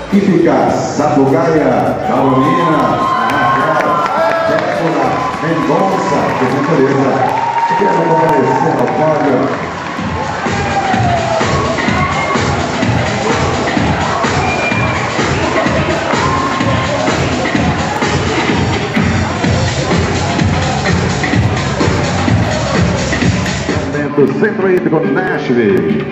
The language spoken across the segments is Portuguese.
Hípica, Sapucaia, Carolina, Raquel, Débora, Mendonça, por gentileza, quero comparecer ao pódio. Do Centro Hídrico Nashville.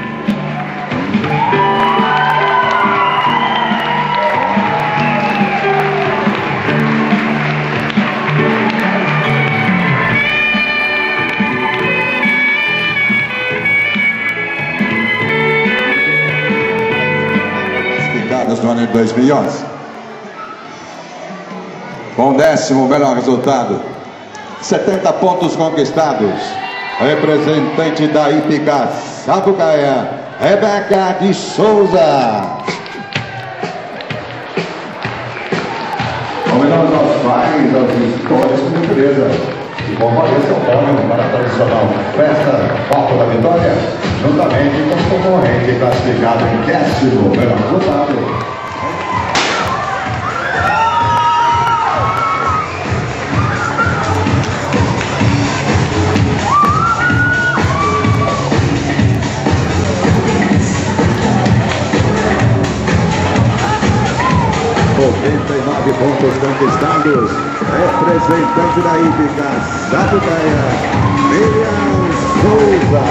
Classificadas no ano de 2011. Com o 10º melhor resultado, 70 pontos conquistados. Representante da Hípica Sapucaia, Rebeca de Souza. Homenagem aos pais, aos gestores de natureza. E compareça ao pódio para a tradicional festa Foco da Vitória, juntamente com o concorrente classificado em 10º melhor resultado. Pontos conquistados, representante da Hípica Sapucaia, Miriam Souza.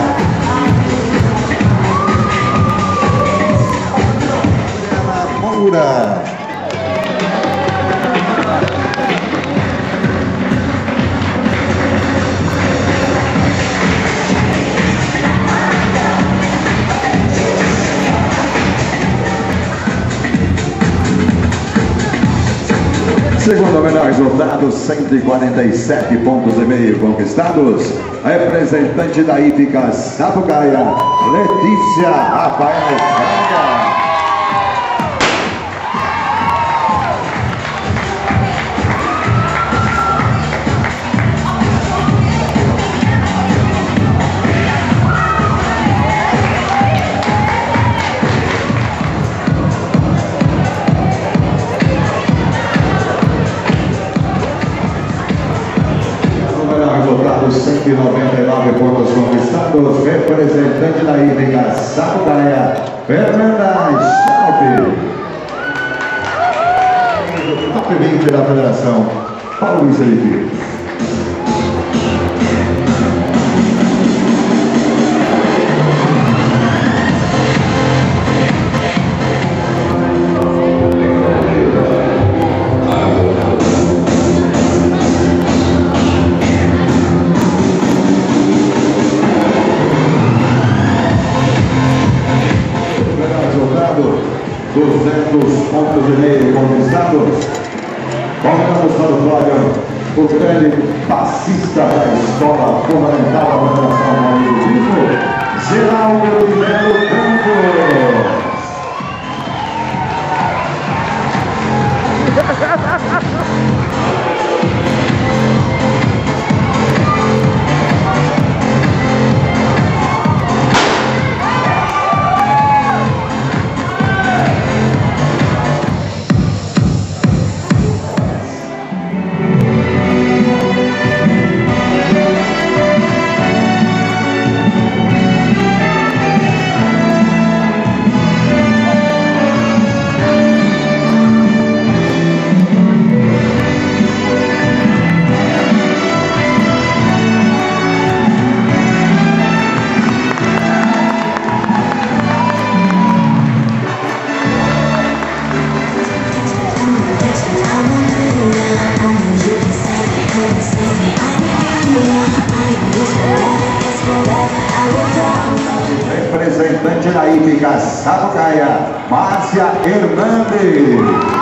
Ela Moura. Segundo o melhor resultado, 147 pontos e meio conquistados. Representante da Hípica Sapucaia, Letícia Rafael Fraga. Resultados 199 pontos conquistados, representante da Hípica Sapucaia, Fernanda Schalpe. Top 20 da Federação, Paulo Luiz Felipe. Pontos e meio conquistados. Colocamos para o pódio o grande passista da Escola Fundamental da Federação Maurício, Geraldo de Melo Campos. Representante da Hípica Sapucaia, Márcia Hernandes.